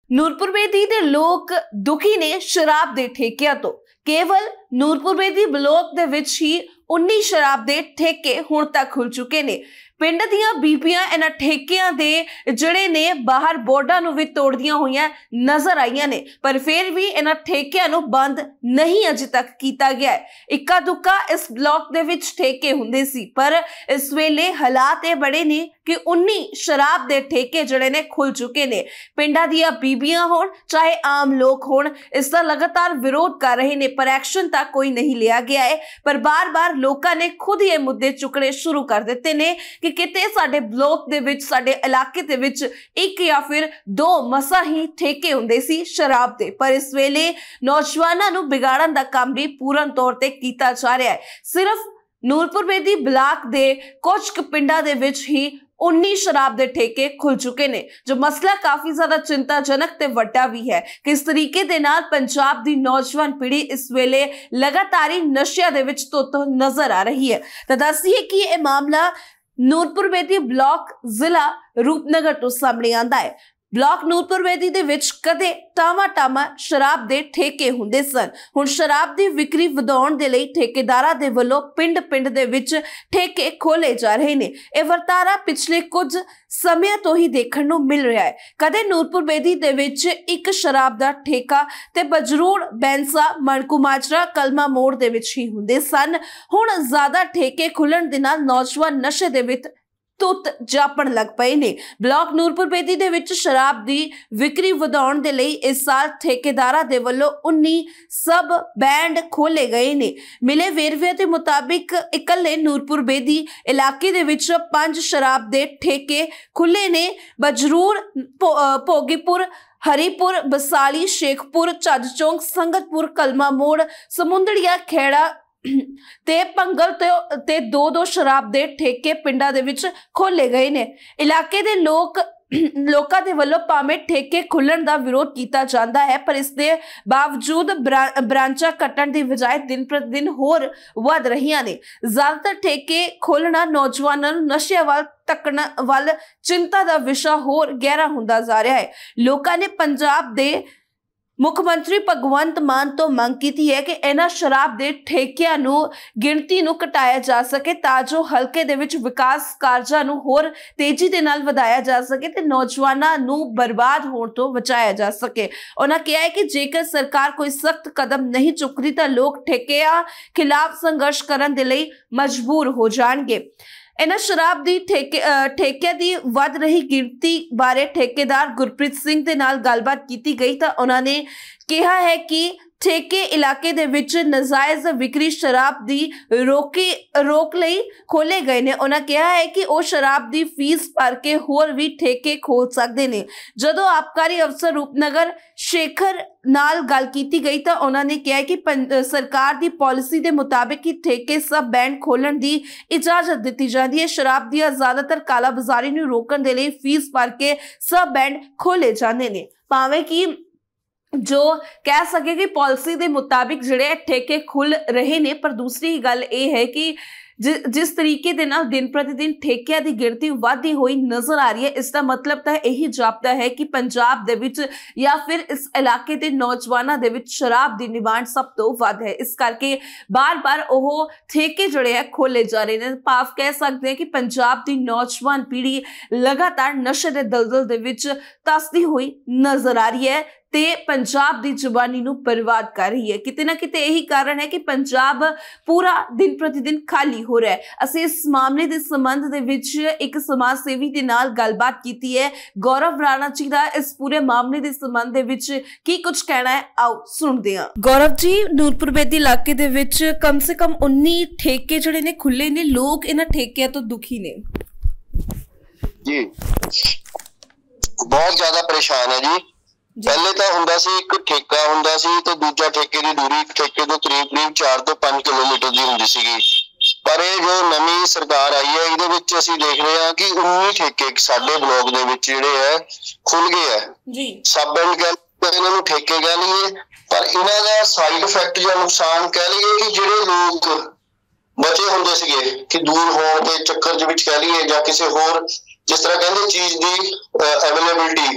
ਨੂਰਪੁਰ ਬੇਦੀ ਦੇ ਲੋਕ ਦੁਖੀ ਨੇ ਸ਼ਰਾਬ ਦੇ ਠੇਕਿਆਂ ਤੋਂ। ਕੇਵਲ ਨੂਰਪੁਰ ਬੇਦੀ ਬਲਾਕ ਦੇ ਵਿੱਚ ਹੀ 19 ਸ਼ਰਾਬ ਦੇ ਠੇਕੇ ਹੁਣ ਤੱਕ ਖੁੱਲ ਚੁੱਕੇ ਨੇ। ਪਿੰਡ ਦੀਆਂ ਬੀਬੀਆਂ ਇਹਨਾਂ ਠੇਕਿਆਂ ਦੇ ਜਿਹੜੇ ਨੇ ਬਾਹਰ ਬੋਰਡਾਂ ਨੂੰ ਵੀ ਤੋੜਦੀਆਂ ਹੋਈਆਂ ਨਜ਼ਰ ਆਈਆਂ ਨੇ, ਪਰ ਫਿਰ ਵੀ ਇਹਨਾਂ ਠੇਕਿਆਂ ਨੂੰ ਬੰਦ ਨਹੀਂ ਅਜੇ ਤੱਕ ਕੀਤਾ ਗਿਆ ਹੈ। ਇੱਕਾ ਦੁੱਕਾ ਇਸ ਬਲਾਕ ਦੇ ਵਿੱਚ ਠੇਕੇ ਹੁੰਦੇ ਸੀ, ਪਰ ਇਸ ਵੇਲੇ ਹਾਲਾਤ ਇਹ ਬੜੇ ਨੇ ਕਿ 19 ਸ਼ਰਾਬ ਦੇ ਠੇਕੇ ਜਿਹੜੇ ਨੇ ਖੁੱਲ ਚੁੱਕੇ ਨੇ। ਪਿੰਡਾਂ ਦੀਆਂ ਬੀਬੀਆਂ ਹੋਣ ਚਾਹੇ ਆਮ ਲੋਕ ਹੋਣ, ਇਸ ਦਾ ਲਗਾਤਾਰ ਵਿਰੋਧ ਕਰ ਰਹੇ ਨੇ, ਪਰ ਐਕਸ਼ਨ ਤੱਕ ਕੋਈ ਨਹੀਂ ਲਿਆ ਗਿਆ ਹੈ। ਪਰ ਬਾਰ-ਬਾਰ ਲੋਕਾਂ ਨੇ ਖੁਦ ਇਹ ਮੁੱਦੇ ਚੁੱਕਣੇ ਸ਼ੁਰੂ ਕਰ ਦਿੱਤੇ ਨੇ ਕਿ ਕਿਤੇ ਸਾਡੇ ਬਲਾਕ ਦੇ ਵਿੱਚ, ਸਾਡੇ ਇਲਾਕੇ ਦੇ ਵਿੱਚ ਇੱਕ ਜਾਂ ਫਿਰ ਦੋ ਮਸਾ ਹੀ ਠੇਕੇ ਹੁੰਦੇ ਸੀ ਸ਼ਰਾਬ ਦੇ, ਪਰ ਇਸ ਵੇਲੇ ਨੌਜਵਾਨਾਂ ਨੂੰ ਵਿਗਾੜਨ ਦਾ ਕੰਮ ਵੀ ਪੂਰਨ ਤੌਰ ਤੇ ਕੀਤਾ ਜਾ ਰਿਹਾ ਹੈ। ਸਿਰਫ ਨੂਰਪੁਰ ਬੇਦੀ ਬਲਾਕ ਦੇ ਕੁਝ ਕੁ ਪਿੰਡਾਂ ਦੇ ਵਿੱਚ ਹੀ 19 ਸ਼ਰਾਬ ਦੇ ਠੇਕੇ ਖੁੱਲ ਚੁੱਕੇ ਨੇ, ਜੋ ਮਸਲਾ ਕਾਫੀ ਜ਼ਿਆਦਾ ਚਿੰਤਾਜਨਕ ਤੇ ਵੱਡਾ ਵੀ ਹੈ। ਕਿਸ ਤਰੀਕੇ ਦੇ ਨਾਲ ਪੰਜਾਬ ਦੀ ਨੌਜਵਾਨ ਪੀੜ੍ਹੀ ਇਸ ਵੇਲੇ ਲਗਾਤਾਰ ਹੀ ਨਸ਼ਿਆਂ ਦੇ ਵਿੱਚ ਧੁੱਤ ਨਜ਼ਰ ਆ ਰਹੀ ਹੈ। ਤਾਂ ਦੱਸੀਏ ਕਿ ਇਹ ਮਾਮਲਾ ਨੂਰਪੁਰ ਬੇਦੀ ਬਲਾਕ ਜ਼ਿਲ੍ਹਾ ਰੂਪਨਗਰ ਤੋਂ ਸਾਹਮਣੇ ਆਂਦਾ ਹੈ। ਬਲਾਕ ਨੂਰਪੁਰ ਬੇਦੀ ਦੇ ਵਿੱਚ ਕਦੇ ਟਾਮਾ ਸ਼ਰਾਬ ਦੇ ਠੇਕੇ ਹੁੰਦੇ ਸਨ। ਹੁਣ ਸ਼ਰਾਬ ਦੀ ਵਿਕਰੀ ਵਧਾਉਣ ਦੇ ਲਈ ਠੇਕੇਦਾਰਾਂ ਦੇ ਵੱਲੋਂ ਪਿੰਡ ਦੇ ਵਿੱਚ ਠੇਕੇ ਖੋਲੇ ਜਾ ਰਹੇ ਨੇ। ਇਹ ਵਰਤਾਰਾ ਪਿਛਲੇ ਕੁਝ ਸਮੇਂ ਤੋਂ ਹੀ ਦੇਖਣ ਨੂੰ ਮਿਲ ਰਿਹਾ ਹੈ। ਕਦੇ ਨੂਰਪੁਰ ਬੇਦੀ ਦੇ ਵਿੱਚ ਇੱਕ ਸ਼ਰਾਬ ਦਾ ਠੇਕਾ ਤੇ ਬਜਰੂੜ, ਬੈਂਸਾ, ਮਣਕੂ ਮਾਜਰਾ, ਕਲਮਾ ਮੋੜ ਦੇ ਵਿੱਚ ਹੀ ਹੁੰਦੇ ਸਨ। ਹੁਣ ਜ਼ਿਆਦਾ ਠੇਕੇ ਖੁੱਲਣ ਦੇ ਨਾਲ ਨੌਜਵਾਨ ਨਸ਼ੇ ਦੇ ਵਿੱਚ ਧੁੱਤ ਜਾਪਣ ਲੱਗ ਪਏ ਨੇ। ਬਲਾਕ ਨੂਰਪੁਰ ਬੇਦੀ ਦੇ ਵਿੱਚ ਸ਼ਰਾਬ ਦੀ ਵਿਕਰੀ ਵਧਾਉਣ ਦੇ ਲਈ ਇਸ ਸਾਲ ਠੇਕੇਦਾਰਾਂ ਦੇ ਵੱਲੋਂ 19 ਸਬ ਬੈਂਡ ਖੋਲੇ ਗਏ ਨੇ। ਮਿਲੇ ਵੇਰਵੇ ਦੇ ਮੁਤਾਬਿਕ ਇਕੱਲੇ ਨੂਰਪੁਰ ਬੇਦੀ ਇਲਾਕੇ ਦੇ ਵਿੱਚ 5 ਸ਼ਰਾਬ ਦੇ ਠੇਕੇ ਖੁੱਲੇ ਨੇ। ਬਜਰੂਰ, ਭੋਗੀਪੁਰ, ਹਰੀਪੁਰ, ਬਸਾਲੀ, ਸ਼ੇਖਪੁਰ, ਚੱਜ ਚੌਂਕ, ਸੰਗਤਪੁਰ, ਕਲਮਾ ਮੋੜ, ਸਮੁੰਦੜੀਆ, ਖੇੜਾ ਤੇ ਪੰਗਲ ਤੇ ਦੋ ਸ਼ਰਾਬ ਦੇ ਠੇਕੇ ਪਿੰਡਾਂ ਦੇ ਵਿੱਚ ਖੋਲੇ ਗਏ ਨੇ। ਇਲਾਕੇ ਦੇ ਲੋਕਾਂ ਦੇ ਵੱਲੋਂ ਭਾਵੇਂ ਠੇਕੇ ਖੁੱਲਣ ਦਾ ਵਿਰੋਧ ਕੀਤਾ ਜਾਂਦਾ ਹੈ, ਪਰ ਇਸ ਦੇ ਬਾਵਜੂਦ ਬ੍ਰਾਂਚਾਂ ਕੱਟਣ ਦੀ ਬਜਾਏ ਦਿਨ ਪ੍ਰਤੀ ਦਿਨ ਹੋਰ ਵੱਧ ਰਹੀਆਂ ਨੇ। ਜ਼ਿਆਦਾਤਰ ਠੇਕੇ ਖੋਲਣਾ ਨੌਜਵਾਨਾਂ ਨੂੰ ਨਸ਼ਿਆਂ ਵੱਲ ਧੱਕਣ ਵੱਲ ਚਿੰਤਾ ਦਾ ਵਿਸ਼ਾ ਹੋਰ ਗਹਿਰਾ ਹੁੰਦਾ ਜਾ ਰਿਹਾ ਹੈ। ਲੋਕਾਂ ਨੇ ਪੰਜਾਬ ਦੇ ਮੁੱਖ ਮੰਤਰੀ ਭਗਵੰਤ ਮਾਨ ਤੋਂ ਮੰਗ ਕੀਤੀ ਹੈ ਕਿ ਇਹਨਾਂ ਸ਼ਰਾਬ ਦੇ ਠੇਕਿਆਂ ਨੂੰ ਗਿਣਤੀ ਨੂੰ ਘਟਾਇਆ ਜਾ ਸਕੇ, ਤਾਂ ਜੋ ਹਲਕੇ ਦੇ ਵਿੱਚ ਵਿਕਾਸ ਕਾਰਜਾਂ ਨੂੰ ਹੋਰ ਤੇਜ਼ੀ ਦੇ ਨਾਲ ਵਧਾਇਆ ਜਾ ਸਕੇ ਤੇ ਨੌਜਵਾਨਾਂ ਨੂੰ ਬਰਬਾਦ ਹੋਣ ਤੋਂ ਬਚਾਇਆ ਜਾ ਸਕੇ। ਉਹਨਾਂ ਕਿਹਾ ਹੈ ਕਿ ਜੇਕਰ ਸਰਕਾਰ ਕੋਈ ਸਖਤ ਕਦਮ ਨਹੀਂ ਚੁੱਕਦੀ ਤਾਂ ਲੋਕ ਠੇਕਿਆਂ ਖਿਲਾਫ ਸੰਘਰਸ਼ ਕਰਨ ਦੇ ਲਈ ਮਜਬੂਰ ਹੋ ਜਾਣਗੇ। ਇਹਨਾਂ ਸ਼ਰਾਬ ਦੀ ਠੇਕਿਆਂ ਦੀ ਵੱਧ ਰਹੀ ਗਿਣਤੀ ਬਾਰੇ ਠੇਕੇਦਾਰ ਗੁਰਪ੍ਰੀਤ ਸਿੰਘ ਦੇ ਨਾਲ ਗੱਲਬਾਤ ਕੀਤੀ ਗਈ ਤਾਂ ਉਹਨਾਂ ਨੇ ਕਿਹਾ ਹੈ ਕਿ ਠੇਕੇ ਇਲਾਕੇ ਦੇ ਵਿੱਚ ਨਜਾਇਜ਼ ਵਿਕਰੀ ਸ਼ਰਾਬ ਦੀ ਰੋਕ ਲਈ ਖੋਲੇ ਗਏ ਨੇ। ਉਹਨਾਂ ਕਿਹਾ ਹੈ ਕਿ ਉਹ ਸ਼ਰਾਬ ਦੀ ਫੀਸ ਭਰ ਕੇ ਹੋਰ ਵੀ ਠੇਕੇ ਖੋਲ ਸਕਦੇ ਨੇ। ਜਦੋਂ ਆਬਕਾਰੀ ਅਫਸਰ ਰੂਪਨਗਰ ਸ਼ੇਖਰ ਨਾਲ ਗੱਲ ਕੀਤੀ ਗਈ ਤਾਂ ਉਹਨਾਂ ਨੇ ਕਿਹਾ ਕਿ ਸਰਕਾਰ ਦੀ ਪਾਲਿਸੀ ਦੇ ਮੁਤਾਬਿਕ ਹੀ ਠੇਕੇ ਸਬ ਬੈਂਡ ਖੋਲਣ ਦੀ ਇਜਾਜ਼ਤ ਦਿੱਤੀ ਜਾਂਦੀ ਹੈ। ਸ਼ਰਾਬ ਦੀ ਜ਼ਿਆਦਾਤਰ ਕਾਲਾਬਾਜ਼ਾਰੀ ਨੂੰ ਰੋਕਣ ਦੇ ਲਈ ਫੀਸ ਭਰ ਕੇ ਸਬ ਬੈਂਡ ਖੋਲੇ ਜਾਂਦੇ ਨੇ। ਭਾਵੇਂ ਕਿ ਜੋ ਕਹਿ ਸਕੇ ਕਿ ਪਾਲਿਸੀ ਦੇ ਮੁਤਾबिक ਜਿਹੜੇ ਠੇਕੇ ਖੁੱਲ ਰਹੇ ਨੇ, ਪਰ ਦੂਸਰੀ ਗੱਲ ਇਹ ਹੈ ਕਿ ਜਿਸ ਤਰੀਕੇ ਦੇ ਨਾਲ ਦਿਨ ਪ੍ਰਤੀ ਦਿਨ ਠੇਕਿਆਂ ਦੀ ਗਿਣਤੀ ਵਧਦੀ ਹੋਈ ਨਜ਼ਰ ਆ ਰਹੀ ਹੈ, ਇਸ ਦਾ ਮਤਲਬ ਤਾਂ ਇਹੀ ਜਾਪਦਾ ਹੈ ਕਿ ਪੰਜਾਬ ਦੇ ਵਿੱਚ ਜਾਂ ਫਿਰ ਇਸ ਇਲਾਕੇ ਦੇ ਨੌਜਵਾਨਾਂ ਦੇ ਵਿੱਚ ਸ਼ਰਾਬ ਦੀ ਡਿਮਾਂਡ ਸਭ ਤੋਂ ਵੱਧ ਹੈ। ਇਸ ਕਰਕੇ ਬਾਰ-ਬਾਰ ਉਹ ਠੇਕੇ ਜਿਹੜੇ ਹੈ ਖੋਲੇ ਜਾ ਰਹੇ ਨੇ। ਭਾਵ ਕਹਿ ਸਕਦੇ ਹਾਂ ਕਿ ਪੰਜਾਬ ਦੀ ਨੌਜਵਾਨ ਪੀੜ੍ਹੀ ਲਗਾਤਾਰ ਨਸ਼ੇ ਦੇ ਦਲਦਲ ਦੇ ਵਿੱਚ ਧੱਸਦੀ ਹੋਈ ਨਜ਼ਰ ਆ ਰਹੀ ਹੈ ਤੇ ਪੰਜਾਬ ਦੀ ਜਵਾਨੀ ਨੂੰ ਬਰਬਾਦ ਕਰ ਰਹੀ ਹੈ। ਕਿਤੇ ਨਾ ਕਿਤੇ ਇਹੀ ਕਾਰਨ ਹੈ ਕਿ ਪੰਜਾਬ ਪੂਰਾ ਦਿਨ ਪ੍ਰਤੀ ਦਿਨ ਖਾਲੀ ਹੋ ਰਿਹਾ ਹੈ। ਅਸੀਂ ਇਸ ਮਾਮਲੇ ਦੇ ਸੰਬੰਧ ਦੇ ਵਿੱਚ ਇੱਕ ਸਮਾਜ ਸੇਵੀ ਦੇ ਨਾਲ ਗੱਲਬਾਤ ਕੀਤੀ ਹੈ। ਗੌਰਵ ਰਾਣਾ ਜੀ ਦਾ ਇਸ ਪੂਰੇ ਮਾਮਲੇ ਦੇ ਸੰਬੰਧ ਦੇ ਵਿੱਚ ਕੀ ਕੁਝ ਕਹਿਣਾ ਹੈ, ਆਓ ਸੁਣਦੇ ਹਾਂ। ਗੌਰਵ ਜੀ, ਨੂਰਪੁਰ ਬੇਦੀ ਇਲਾਕੇ ਦੇ ਵਿੱਚ ਕਮ ਸੇ ਕਮ 19 ਠੇਕੇ ਜਿਹੜੇ ਨੇ ਖੁੱਲੇ ਨੇ, ਲੋਕ ਇਹਨਾਂ ਠੇਕਿਆਂ ਤੋਂ ਦੁਖੀ ਨੇ ਜੀ, ਬਹੁਤ ਜ਼ਿਆਦਾ ਪਰੇਸ਼ਾਨ ਹੈ ਜੀ। पहले तो हुंदा सी एक ठेका हुंदा सी ते दूजा ठेके दी दूरी एक ठेके तो करीब 4 ਤੋਂ 5 किलोमीटर दी हुंदी सीगी। पर ये जो नवी सरकार आई है इहदे विच असीं देख रहे हां कि 19 ठेके साडे ब्लॉक दे विच जिहड़े है खुल गए है जी। सब एंड कह इन्हां नूं ठेके कह लईए, पर इन्हां दा साइड इफेक्ट या नुकसान कह लईए कि जिहड़े लोग बचे हुंदे सीगे कि दूर होण दे चक्कर दे विच कह लईए जां किसी होर जिस तरह कहंदे चीज दी अवेलेबिलिटी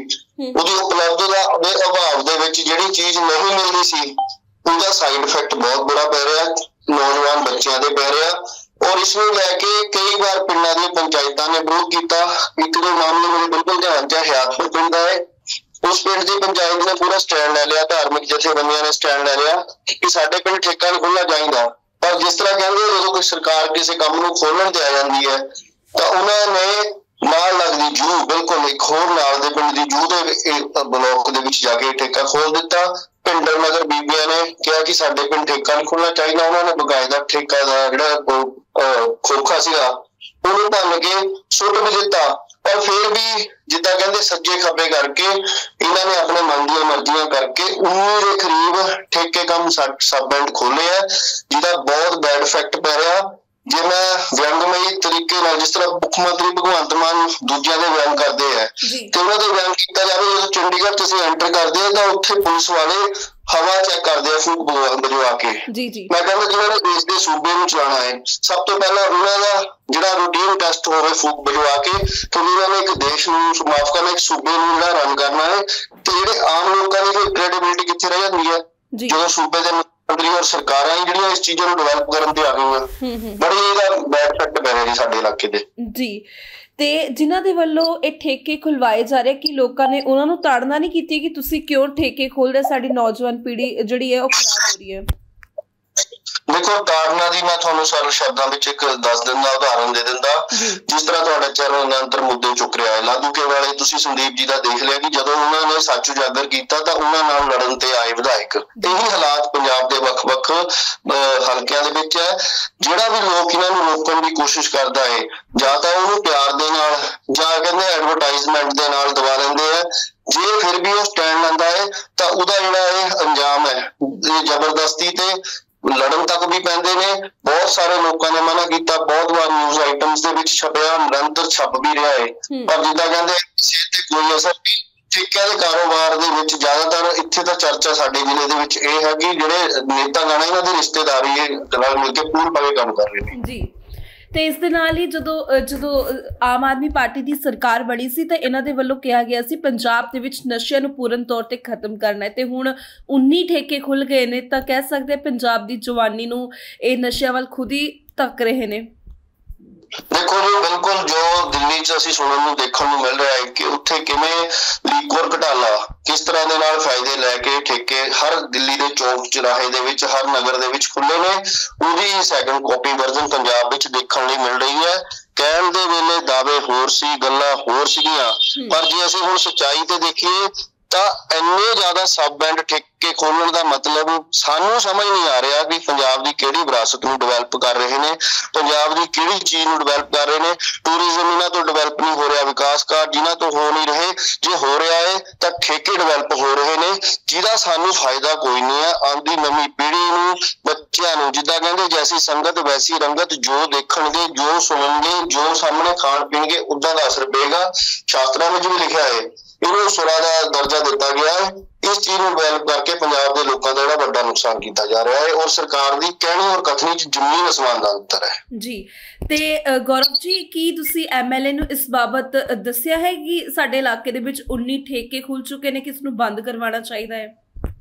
ਉਹਦੀ ਉਪਲਬਧਤਾ ਦੇ ਅਭਾਵ ਦੇ ਵਿੱਚ ਜਿਹੜੀ ਚੀਜ਼ ਨਹੀਂ ਮਿਲਦੀ ਸੀ ਉਹਦਾ ਸਾਈਡ ਇਫੈਕਟ ਬਹੁਤ ਬੁਰਾ ਪੈ ਰਿਹਾ ਨੌਜਵਾਨ ਬੱਚਿਆਂ ਦੇ ਪੈ ਰਿਹਾ। ਔਰ ਇਸ ਨੂੰ ਲੈ ਕੇ ਕਈ ਵਾਰ ਪਿੰਡਾਂ ਦੀਆਂ ਪੰਚਾਇਤਾਂ ਨੇ ਵਿਰੋਧ ਕੀਤਾ। ਇੱਕ ਦੋ ਮਾਮਲੇ ਮੇਰੇ ਬਿਲਕੁਲ ਧਿਆਨ 'ਚ ਹਿਆਤਪੁਰ ਪਿੰਡ ਦਾ ਹੈ। ਉਸ ਪਿੰਡ ਦੀ ਪੰਚਾਇਤ ਨੇ ਪੂਰਾ ਸਟੈਂਡ ਲੈ ਲਿਆ, ਧਾਰਮਿਕ ਜਥੇਬੰਦੀਆਂ ਨੇ ਸਟੈਂਡ ਲੈ ਲਿਆ ਕਿ ਸਾਡੇ ਪਿੰਡ ਠੇਕਾ ਨਹੀਂ ਖੁੱਲ੍ਹਣਾ ਚਾਹੀਦਾ। ਪਰ ਜਿਸ ਤਰ੍ਹਾਂ ਕਹਿੰਦੇ ਜਦੋਂ ਕੋਈ ਸਰਕਾਰ ਕਿਸੇ ਕੰਮ ਨੂੰ ਖੋਲ੍ਹਣ ਤੇ ਆ ਜਾਂਦੀ ਹੈ ਤਾਂ ਉਹਨਾਂ ਨੇ ਨਾਲ ਲੱਗਦੀ ਜੂਹ, ਬਿਲਕੁਲ ਇੱਕ ਹੋਰ ਨਾਲ ਦੇ ਪਿੰਡ ਦੀ ਜੂਹ ਦੇ ਬਲਾਕ ਦੇ ਵਿੱਚ ਜਾ ਕੇ ਠੇਕਾ ਖੋਲ ਦਿੱਤਾ। ਪਿੰਡ ਨਗਰ ਬੀਬੀਆਂ ਨੇ ਕਿਹਾ ਕਿ ਸਾਡੇ ਪਿੰਡ ਠੇਕਾ ਨਹੀਂ ਖੁੱਲ੍ਹਣਾ ਚਾਹੀਦਾ। ਉਹਨਾਂ ਨੇ ਬਕਾਇਦਾ ਠੇਕਾ ਦਾ ਜਿਹੜਾ ਖੋਖਾ ਸੀਗਾ ਉਹਨੂੰ ਭੰਨ ਕੇ ਸੁੱਟ ਵੀ ਦਿੱਤਾ। ਪਰ ਫਿਰ ਵੀ ਜਿੱਦਾਂ ਕਹਿੰਦੇ ਸੱਜੇ ਖੱਬੇ ਕਰਕੇ ਇਹਨਾਂ ਨੇ ਆਪਣੇ ਮਨ ਦੀਆਂ ਮਰਜ਼ੀਆਂ ਕਰਕੇ 19 ਦੇ ਕਰੀਬ ਠੇਕੇ ਕੰਮ ਸਬ ਬੈਂਡ ਖੋਲੇ ਆ, ਜਿਹਦਾ ਬਹੁਤ ਬੈਡ ਇਫੈਕਟ ਪੈ ਰਿਹਾ। ਜੇ ਮੈਂ ਵਿਅੰਗਮਈ ਤਰੀਕੇ ਨਾਲ ਜਿਸ ਤਰ੍ਹਾਂ ਮੁੱਖ ਮੰਤਰੀ ਭਗਵੰਤ ਮਾਨ ਦੂਜਿਆਂ ਦੇ ਬਿਆਨ ਕਰਦੇ ਆ ਤੇ ਉਹਨਾਂ ਦੇ ਬਿਆਨ ਕੀਤਾ ਜਾਵੇ, ਜਦੋਂ ਚੰਡੀਗੜ੍ਹ ਤੁਸੀਂ ਐਂਟਰ ਕਰਦੇ ਆ ਤਾਂ ਉੱਥੇ ਪੁਲਿਸ ਵਾਲੇ ਹਵਾ ਚੈੱਕ ਕਰਦੇ ਆ ਫੂਕ ਵਜਵਾ ਕੇ। ਮੈਂ ਕਹਿੰਦਾ ਜਿਹਨਾਂ ਨੇ ਦੇਸ਼ ਦੇ ਸੂਬੇ ਨੂੰ ਚਲਾਉਣਾ ਹੈ ਸਭ ਤੋਂ ਪਹਿਲਾਂ ਉਹਨਾਂ ਦਾ ਜਿਹੜਾ ਰੂਟੀਨ ਟੈਸਟ ਹੋਵੇ ਫੂਕ ਵਜਵਾ ਕੇ, ਕਿਉਂਕਿ ਉਹਨਾਂ ਨੇ ਇੱਕ ਦੇਸ਼ ਨੂੰ ਮਾਫ ਕਰਨਾ, ਇੱਕ ਸੂਬੇ ਨੂੰ ਜਿਹੜਾ ਰਨ ਕਰਨਾ ਹੈ। ਤੇ ਜਿਹੜੇ ਆਮ ਲੋਕਾਂ ਦੀ ਫਿਰ ਕ੍ਰੈਡੀਬਿਲਿਟੀ ਕਿੱਥੇ ਰਹਿ ਜਾਂਦੀ ਹੈ ਜਦੋਂ ਸੂਬੇ ਦੇ ਮੰਤਰੀ ਔਰ ਸਰਕਾਰਾਂ ਹੀ ਜਿਹੜੀਆਂ ਇਸ ਚੀਜ਼ਾਂ ਨੂੰ ਡਿਵੈਲਪ ਕਰਨ ਤੇ ਆ ਗਈਆਂ। ਬੜੀ ਇਹਦਾ ਬੈਡ ਇਫੈਕਟ ਪੈ ਰਿਹਾ ਜੀ ਸਾਡੇ ਇਲਾਕੇ ਦੇ। ਜੀ ਤੇ ਜਿਨ੍ਹਾਂ ਦੇ ਵੱਲੋਂ ਇਹ ਠੇਕੇ ਖੁਲਵਾਏ ਜਾ ਰਹੇ ਕਿ ਲੋਕਾਂ ਨੇ ਉਹਨਾਂ ਨੂੰ ਤਾੜਨਾ ਨਹੀਂ ਕੀਤੀ ਕਿ ਤੁਸੀਂ ਕਿਉਂ ਠੇਕੇ ਖੋਲ ਰਹੇ, ਸਾਡੀ ਨੌਜਵਾਨ ਪੀੜ੍ਹੀ ਜਿਹੜੀ ਹੈ ਉਹ ਖਰਾਬ ਹੋ ਰਹੀ ਹੈ। ਦੇਖੋ ਤਾੜਨਾ ਦੀ ਮੈਂ ਤੁਹਾਨੂੰ ਸਰਲ ਸ਼ਬਦਾਂ ਵਿੱਚ ਇੱਕ ਦੱਸ ਦਿੰਦਾ, ਉਦਾਹਰਨ ਦੇ ਦਿੰਦਾ। ਜਿਸ ਤਰ੍ਹਾਂ ਤੁਹਾਡਾ ਚੈਨਲ ਨਿਰੰਤਰ ਮੁੱਦੇ ਚੁੱਕ ਰਿਹਾ ਹੈ, ਲਾਧੂਕੇ ਵਾਲੇ ਤੁਸੀਂ ਸੰਦੀਪ ਜੀ ਦਾ ਦੇਖ ਲਿਆ ਕਿ ਜਦੋਂ ਉਹਨਾਂ ਨੇ ਸੱਚ ਉਜਾਗਰ ਕੀਤਾ ਤਾਂ ਉਹਨਾਂ ਨਾਲ ਲੜਨ ਤੇ ਆਏ ਵਿਧਾਇਕ। ਇਹੀ ਹਾਲਾਤ ਪੰਜਾਬ ਦੇ ਵੱਖ-ਵੱਖ ਹਲਕਿਆਂ ਦੇ ਵਿੱਚ ਹੈ। ਜਿਹੜਾ ਵੀ ਲੋਕ ਇਹਨਾਂ ਨੂੰ ਰੋਕਣ ਦੀ ਕੋਸ਼ਿਸ਼ ਕਰਦਾ ਹੈ ਜਾਂ ਤਾਂ ਉਹਨੂੰ ਪਿਆਰ ਦੇ ਨਾਲ ਜਾਂ ਕਹਿੰਦੇ ਐਡਵਰਟਾਈਜ਼ਮੈਂਟ ਦੇ ਨਾਲ ਦਬਾ ਲੈਂਦੇ ਆ। ਜੇ ਫਿਰ ਵੀ ਉਹ ਸਟੈਂਡ ਲੈਂਦਾ ਹੈ ਤਾਂ ਉਹਦਾ ਜਿਹੜਾ ਇਹ ਅੰਜਾਮ ਹੈ ਇਹ ਜ਼ਬਰਦਸਤੀ ਤੇ ਲੜਨ ਤੱਕ ਵੀ ਪੈਂਦੇ ਨੇ। ਬਹੁਤ ਸਾਰੇ ਲੋਕਾਂ ਨੇ ਮਨਾ ਕੀਤਾ, ਬਹੁਤ ਵਾਰ ਨਿਊਜ਼ ਆਈਟਮਸ ਦੇ ਵਿੱਚ ਛਪਿਆ, ਨਿਰੰਤਰ ਛਪ ਵੀ ਰਿਹਾ ਹੈ। ਪਰ ਜਿੱਦਾਂ ਕਹਿੰਦੇ ਕਿਸੇ ਤੇ ਕੋਈ ਅਸਰ ਨਹੀਂ। ਠੇਕਿਆਂ ਦੇ ਕਾਰੋਬਾਰ ਦੇ ਵਿੱਚ ਜ਼ਿਆਦਾਤਰ ਇੱਥੇ ਤਾਂ ਚਰਚਾ ਸਾਡੇ ਜ਼ਿਲ੍ਹੇ ਦੇ ਵਿੱਚ ਇਹ ਹੈ ਕਿ ਜਿਹੜੇ ਨੇਤਾ ਗਾਣਾ ਇਹਨਾਂ ਦੀ ਰਿਸ਼ਤੇਦਾਰੀ ਨਾਲ ਮਿਲ ਕੇ ਪੂਰ ਪਵੇ ਕੰਮ ਕਰ ਰਹੇ ਨੇ ਜੀ। ਤੇ ਇਸ ਦੇ ਨਾਲ ਹੀ ਜਦੋਂ ਆਮ ਆਦਮੀ ਪਾਰਟੀ ਦੀ ਸਰਕਾਰ ਬਣੀ ਸੀ ਤਾਂ ਇਹਨਾਂ ਦੇ ਵੱਲੋਂ ਕਿਹਾ ਗਿਆ ਸੀ ਪੰਜਾਬ ਦੇ ਵਿੱਚ ਨਸ਼ਿਆਂ ਨੂੰ ਪੂਰਨ ਤੌਰ ਤੇ ਖਤਮ ਕਰਨਾ ਹੈ ਤੇ ਹੁਣ 19 ਠੇਕੇ ਖੁੱਲ ਗਏ ਨੇ ਤਾਂ ਕਹਿ ਸਕਦੇ ਪੰਜਾਬ ਦੀ ਜਵਾਨੀ ਨੂੰ ਇਹ ਨਸ਼ਿਆਂ ਵੱਲ ਖੁਦ ਹੀ ਧੱਕ ਰਹੇ ਨੇ। ਦੇਖੋ ਜੀ ਬਿਲਕੁਲ ਜੋ ਦਿੱਲੀ 'ਚ ਅਸੀਂ ਸੁਣਨ ਨੂੰ ਦੇਖਣ ਨੂੰ ਮਿਲ ਰਿਹਾ ਹੈ ਕਿ ਉੱਥੇ ਕਿਵੇਂ ਲੀਕਰ ਘਟਾਲਾ ਕਿਸ ਤਰ੍ਹਾਂ ਦੇ ਨਾਲ ਫਾਇਦੇ ਲੈ ਕੇ ਠੇਕੇ ਹਰ ਦਿੱਲੀ ਦੇ ਚੌਕ ਚੁਰਾਹੇ ਦੇ ਵਿੱਚ ਹਰ ਨਗਰ ਦੇ ਵਿੱਚ ਖੁੱਲੇ ਨੇ। ਉਹਦੀ ਸੈਕੰਡ ਕਾਪੀ ਵਰਜ਼ਨ ਪੰਜਾਬ ਵਿੱਚ ਦੇਖਣ ਲਈ ਮਿਲ ਰਹੀ ਹੈ। ਕਹਿਣ ਦੇ ਵੇਲੇ ਦਾਅਵੇ ਹੋਰ ਸੀ, ਗੱਲਾਂ ਹੋਰ ਸੀਗੀਆਂ, ਪਰ ਜੇ ਅਸੀਂ ਹੁਣ ਸੱਚਾਈ ਤੇ ਦੇਖੀਏ ਤਾਂ ਇੰਨੇ ਜ਼ਿਆਦਾ ਸਬ ਬੈਂਡ ਠੇਕੇ ਖੋਲਣ ਦਾ ਮਤਲਬ ਸਾਨੂੰ ਸਮਝ ਨਹੀਂ ਆ ਰਿਹਾ ਕਿ ਪੰਜਾਬ ਦੀ ਕਿਹੜੀ ਵਿਰਾਸਤ ਨੂੰ ਡਿਵੈਲਪ ਕਰ ਰਹੇ ਨੇ, ਪੰਜਾਬ ਦੀ ਕਿਹੜੀ ਚੀਜ਼ ਨੂੰ ਡਿਵੈਲਪ ਕਰ ਰਹੇ ਨੇ। ਟੂਰਿਜ਼ਮ ਇਹਨਾਂ ਤੋਂ ਡਿਵੈਲਪ ਨਹੀਂ ਹੋ ਰਿਹਾ, ਵਿਕਾਸ ਕਾਰਜ ਜਿਨ੍ਹਾਂ ਤੋਂ ਹੋ ਨਹੀਂ ਰਹੇ। ਜੇ ਹੋ ਰਿਹਾ ਹੈ ਤਾਂ ਠੇਕੇ ਡਿਵੈਲਪ ਹੋ ਰਹੇ ਨੇ ਜਿਹਦਾ ਸਾਨੂੰ ਫਾਇਦਾ ਕੋਈ ਨਹੀਂ ਹੈ। ਆਉਂਦੀ ਨਵੀਂ ਪੀੜ੍ਹੀ ਨੂੰ, ਬੱਚਿਆਂ ਨੂੰ ਜਿੱਦਾਂ ਕਹਿੰਦੇ ਜੈਸੀ ਸੰਗਤ ਵੈਸੀ ਰੰਗਤ, ਜੋ ਦੇਖਣਗੇ, ਜੋ ਸੁਣਨਗੇ, ਜੋ ਸਾਹਮਣੇ ਖਾਣ ਪੀਣਗੇ ਉੱਦਾਂ ਦਾ ਅਸਰ ਪਏਗਾ। ਸ਼ਾਸਤਰਾਂ ਵਿੱਚ ਵੀ ਲਿਖਿਆ ਹੈ ਇਹਨੂੰ ਸੁਰਾ ਦਾ ਦਰਜਾ ਦਿੱਤਾ ਗਿਆ ਹੈ। ਇਸ ਚੀਜ਼ ਨੂੰ ਡਿਵੈਲਪ ਕਰਕੇ ਪੰਜਾਬ ਦੇ ਲੋਕਾਂ ਦਾ ਜਿਹੜਾ ਵੱਡਾ ਨੁਕਸਾਨ ਕੀਤਾ ਜਾ ਰਿਹਾ ਹੈ ਔਰ ਸਰਕਾਰ ਦੀ ਕਹਿਣੀ ਔਰ ਕਥਨੀ 'ਚ ਜ਼ਮੀਨ ਅਸਮਾਨ ਦਾ ਅੰਤਰ ਹੈ ਜੀ। ਤੇ ਗੌਰਵ ਜੀ ਕੀ ਤੁਸੀਂ MLA ਨੂੰ ਇਸ ਬਾਬਤ ਦੱਸਿਆ ਹੈ ਕਿ ਸਾਡੇ ਇਲਾਕੇ ਦੇ ਵਿੱਚ 19 ਠੇਕੇ ਖੁੱਲ ਚੁੱਕੇ ਨੇ ਕਿ ਇਸ ਨੂੰ ਬੰਦ ਕਰਵਾਉਣਾ ਚਾਹੀਦਾ ਹੈ?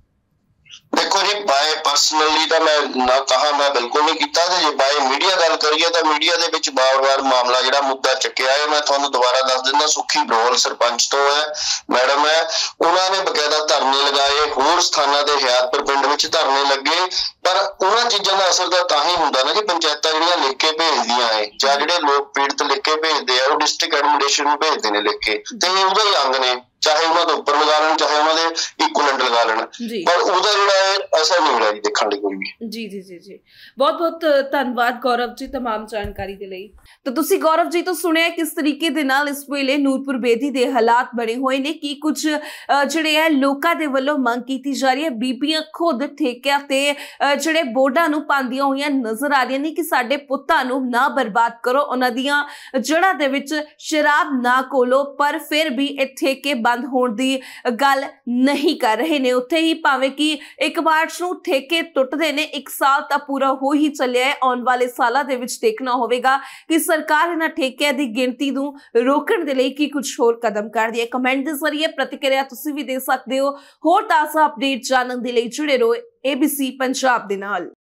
ਦੇਖੋ ਜੀ ਬਾਏ ਪਰਸਨਲੀ ਤਾਂ ਮੈਂ ਨਾ ਕਹਾਂ, ਮੈਂ ਬਿਲਕੁਲ ਨਹੀਂ ਕੀਤਾ। ਤੇ ਜੇ ਬਾਏ ਮੀਡੀਆ ਗੱਲ ਕਰੀਏ ਤਾਂ ਮੀਡੀਆ ਦੇ ਵਿੱਚ ਵਾਰ-ਵਾਰ ਮਾਮਲਾ ਜਿਹੜਾ ਮੁੱਦਾ ਚੱਕਿਆ ਹੈ, ਮੈਂ ਤੁਹਾਨੂੰ ਦੁਬਾਰਾ ਦੱਸ ਦਿੰਦਾ। ਸੁੱਖੀ ਬਰੋਲ ਸਰਪੰਚ ਤੋਂ ਹੈ, ਮੈਡਮ ਹੈ, ਉਹਨਾਂ ਨੇ ਬਕਾਇਦਾ ਧਰਨੇ ਲਗਾਏ, ਹੋਰ ਸਥਾਨਾਂ ਤੇ ਹਿਆਤਪੁਰ ਪਿੰਡ ਵਿੱਚ ਧਰਨੇ ਲੱਗੇ। ਪਰ ਉਹਨਾਂ ਚੀਜ਼ਾਂ ਦਾ ਅਸਰ ਤਾਂ ਹੀ ਹੁੰਦਾ ਨਾ ਕਿ ਪੰਚਾਇਤਾਂ ਜਿਹੜੀਆਂ ਲਿਖ ਕੇ ਭੇਜਦੀਆਂ ਹੈ ਜਾਂ ਜਿਹੜੇ ਲੋਕ ਪੀੜਤ ਲਿਖ ਕੇ ਭੇਜਦੇ ਆ ਉਹ ਡਿਸਟ੍ਰਿਕਟ ਐਡਮਿਨਿਸਟ੍ਰੇਸ਼ਨ ਨੂੰ ਭੇਜਦੇ ਨੇ ਲਿਖ ਕੇ, ਤੇ ਉਹਦਾ ਹੀ ਅੰਗ ਨੇ, ਚਾਹੇ ਉਹਨਾਂ ਤੋਂ ਉੱਪਰ ਲਗਾ ਲੈਣ ਚਾਹੇ ਉਹਨਾਂ ਦੇ ਇਕੁਅਲੈਂਟ ਲਗਾ ਲੈਣ, ਪਰ ਉਹਦਾ ਜਿਹੜਾ ਹੈ ਅਸਰ ਨਹੀਂ ਮਿਲਿਆ ਜੀ ਦੇਖਣ ਲਈ ਕੋਈ ਵੀ। ਜੀ ਜੀ ਜੀ ਜੀ, ਬਹੁਤ ਬਹੁਤ ਧੰਨਵਾਦ ਗੌਰਵ ਜੀ तमाम ਜਾਣਕਾਰੀ ਦੇ ਲਈ। ਤਾਂ ਤੁਸੀਂ ਗੌਰਵ ਜੀ ਤੋਂ ਸੁਣਿਆ ਕਿਸ ਤਰੀਕੇ ਦੇ ਨਾਲ ਇਸ ਵੇਲੇ ਨੂਰਪੁਰ ਬੇਦੀ ਦੇ ਹਾਲਾਤ ਬਣੇ ਹੋਏ ਨੇ, ਕੀ ਕੁਝ ਜਿਹੜੇ ਹੈ ਲੋਕਾਂ ਦੇ ਵੱਲੋਂ ਮੰਗ ਕੀਤੀ ਜਾ ਰਹੀ ਹੈ। ਬੀਬੀਆਂ ਖੁਦ ਠੇਕਿਆਂ ਤੇ ਜਿਹੜੇ ਬੋਰਡਾਂ ਨੂੰ ਪਾਉਂਦੀਆਂ ਹੋਈਆਂ ਨਜ਼ਰ ਆ ਰਹੀਆਂ ਨੇ ਕਿ ਸਾਡੇ ਪੁੱਤਾਂ ਨੂੰ ਨਾ ਬਰਬਾਦ ਕਰੋ, ਉਹਨਾਂ ਦੀਆਂ ਜੜ੍ਹਾਂ ਦੇ ਵਿੱਚ ਸ਼ਰਾਬ ਨਾ ਘੋਲੋ, ਪਰ ਫਿਰ ਵੀ ਇਹ ਠੇਕੇ ਬੰਦ ਹੋਣ ਦੀ ਗੱਲ ਨਹੀਂ ਕਰ ਰਹੇ ਨੇ। ਨੇ ਉੱਥੇ ਹੀ ਭਾਵੇਂ कि 1 मार्च ਨੂੰ ਠੇਕੇ ਟੁੱਟਦੇ ਨੇ 1 ਸਾਲ ਤਾਂ ਪੂਰਾ ਹੋ ਹੀ ਚੱਲਿਆ ਹੈ। ਆਉਣ ਵਾਲੇ ਸਾਲਾਂ ਦੇ ਵਿੱਚ ਦੇਖਣਾ ਹੋਵੇਗਾ ਕਿ ਸਰਕਾਰ ਇਹਨਾਂ ਠੇਕਿਆਂ ਦੀ ਗਿਣਤੀ ਨੂੰ ਰੋਕਣ ਦੇ ਲਈ ਕੀ ਕੁਝ ਹੋਰ ਕਦਮ ਕਰਦੀ ਹੈ। ਕਮੈਂਟ ਦੇ ਜ਼ਰੀਏ ਪ੍ਰਤੀਕਿਰਿਆ ਤੁਸੀਂ ਵੀ ਦੇ ਸਕਦੇ ਹੋ। ਹੋਰ ਤਾਜ਼ਾ ਅਪਡੇਟ ਜਾਣਨ ਦੇ ਲਈ ਜੁੜੇ ਰਹੋ ABC ਪੰਜਾਬ ਦੇ ਨਾਲ।